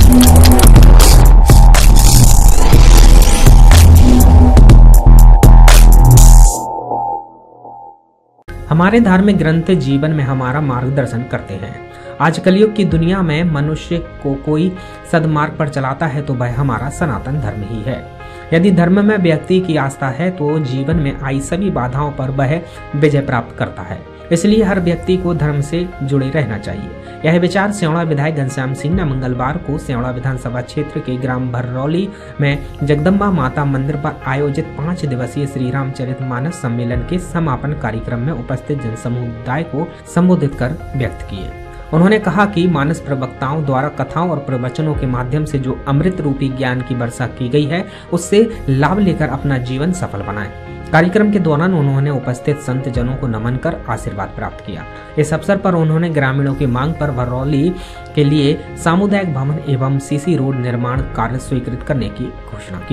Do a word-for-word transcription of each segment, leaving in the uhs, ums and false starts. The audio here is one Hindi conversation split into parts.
हमारे धार्मिक ग्रंथ जीवन में हमारा मार्गदर्शन करते हैं। आज कलयुग की दुनिया में मनुष्य को कोई सदमार्ग पर चलाता है तो वह हमारा सनातन धर्म ही है। यदि धर्म में व्यक्ति की आस्था है तो जीवन में आई सभी बाधाओं पर वह विजय प्राप्त करता है। इसलिए हर व्यक्ति को धर्म से जुड़े रहना चाहिए। यह विचार सेवड़ा विधायक घनश्याम सिंह ने मंगलवार को सेवड़ा विधानसभा क्षेत्र के ग्राम भररौली में जगदम्बा माता मंदिर पर आयोजित पाँच दिवसीय श्री रामचरितमानस सम्मेलन के समापन कार्यक्रम में उपस्थित जनसमुदाय को संबोधित कर व्यक्त किए। उन्होंने कहा कि मानस प्रवक्ताओं द्वारा कथाओं और प्रवचनों के माध्यम से जो अमृत रूपी ज्ञान की वर्षा की गई है उससे लाभ लेकर अपना जीवन सफल बनाएं। कार्यक्रम के दौरान उन्होंने उपस्थित संत जनों को नमन कर आशीर्वाद प्राप्त किया। इस अवसर पर उन्होंने ग्रामीणों की मांग पर भररौली के लिए सामुदायिक भवन एवं सीसी रोड निर्माण कार्य स्वीकृत करने की घोषणा की।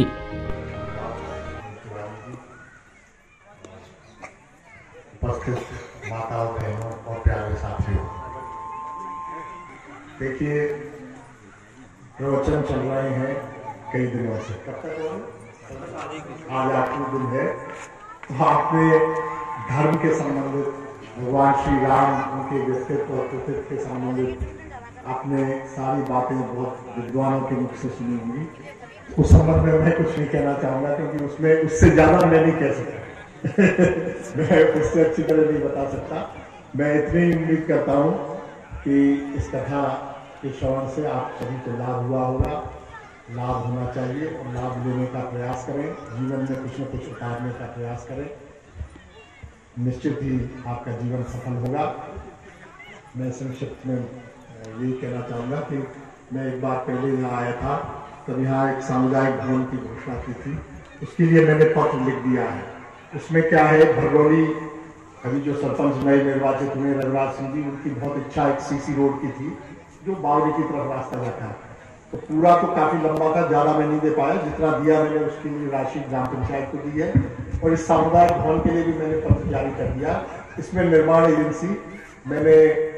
माताओं, बहनों और प्यारे साथियों, देखिए प्रवचन चल रहे हैं कई दिनों से। कब तक हो रहे? आज आखिरी दिन है। तो आपने धर्म के संबंधित, भगवान श्री राम, उनके व्यक्तित्व और कृतित्व के संबंधित आपने सारी बातें बहुत विद्वानों के मुख से सुनी होंगी। उस संबंध में मैं कुछ नहीं कहना चाहूंगा क्योंकि उसमें उससे ज्यादा मैं नहीं कह सकता। मैं उससे अच्छी तरह नहीं बता सकता। मैं इतनी उम्मीद करता हूँ कि इस कथा के श्रवण से आप सभी को लाभ हुआ होगा, लाभ होना चाहिए और लाभ लेने का प्रयास करें। जीवन में कुछ न कुछ उतारने का प्रयास करें, निश्चित ही आपका जीवन सफल होगा। मैं संक्षिप्त में यही कहना चाहूँगा कि मैं एक बार पहले यहाँ आया था, तब यहाँ एक सामुदायिक भवन की घोषणा की थी। उसके लिए मैंने पत्र लिख दिया है। उसमें क्या है, भररौली अभी जो सरपंच नए निर्वाचित हुए रघुराज सिंह जी, उनकी बहुत इच्छा एक सीसी रोड की थी जो बावड़ी की तरफ रास्ता जाता है। तो पूरा तो काफी लंबा था, ज्यादा मैं नहीं दे पाया। जितना दिया मैंने उसके लिए राशि ग्राम पंचायत को दी है और इस सामुदायिक भवन के लिए भी मैंने पत्र जारी कर दिया। इसमें निर्माण एजेंसी मैंने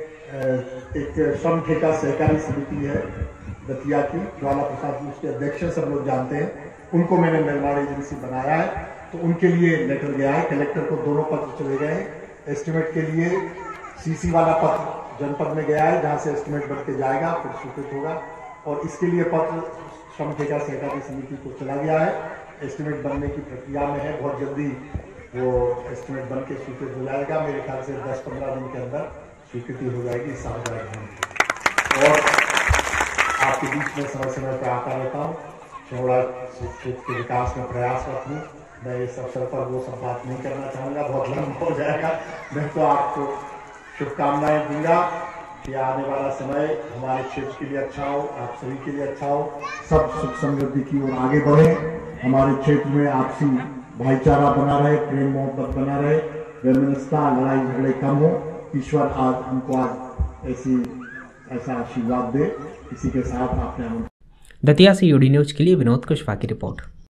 एक श्रम ठेका सहकारी समिति है दतिया की, ज्वाला प्रसाद जी उसके अध्यक्ष सब लोग जानते हैं, उनको मैंने निर्माण एजेंसी बनाया है। तो उनके लिए लेटर गया है, कलेक्टर को दोनों पत्र चले गए। एस्टिमेट के लिए सीसी वाला पत्र जनपद में गया है जहां से एस्टिमेट बन के जाएगा, फिर स्वीकृत होगा। और इसके लिए पत्र श्रम ठेका सहकारी समिति को चला गया है। एस्टिमेट बनने की प्रक्रिया में है, बहुत जल्दी वो एस्टिमेट बन के स्वीकृत हो जाएगा। मेरे ख्याल से दस पंद्रह दिन के अंदर स्वीकृति हो जाएगी सामुदायिक भवन। और आपके बीच में समय समय पर आता रहता हूँ, थोड़ा क्षेत्र के विकास में प्रयासरत हूँ। मैं इस अवसर पर वो सब बात नहीं करना चाहूँगा, बहुत लंबा हो जाएगा। मैं तो आपको शुभकामनाएं दूंगा कि आने वाला समय हमारे क्षेत्र के लिए अच्छा हो, आप सभी के लिए अच्छा हो, सब सुख समृद्धि की ओर आगे बढ़े। हमारे क्षेत्र में आपसी भाईचारा बना रहे, प्रेम मोहब्बत बना रहे, वैमनस्यता, लड़ाई झगड़े कम हो। ईश्वर आज हमको आज ऐसी ऐसा आशीर्वाद दे। इसी के साथ आपने दतिया से यूडी न्यूज के लिए विनोद कुशवाहा की रिपोर्ट।